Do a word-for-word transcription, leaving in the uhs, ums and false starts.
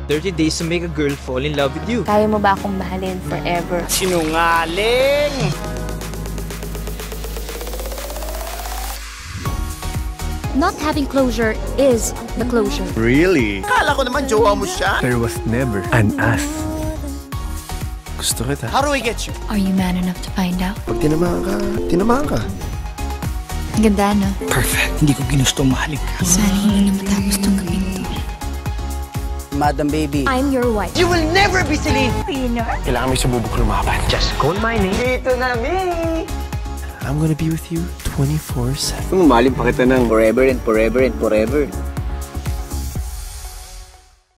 thirty days to make a girl fall in love with you. Kaya mo ba akong mahalin forever? Sinungaling! Not having closure is the closure. Really? Kala ko naman jowa mo siya. There was never an us. Gusto kita. How do I get you? Are you man enough to find out? Pag tinamaan ka, tinamaan ka. Ang ganda, no? Perfect. Hindi ko ginusto mahalin ka. Sana hindi na matapos tong gabing to. Madam Baby. I'm your wife. You will never be Celine! Kailangan may sububok lumaban. Just call my name. Dito na, me! I'm gonna be with you twenty-four seven. Mahalin pa kita ng forever and forever and forever.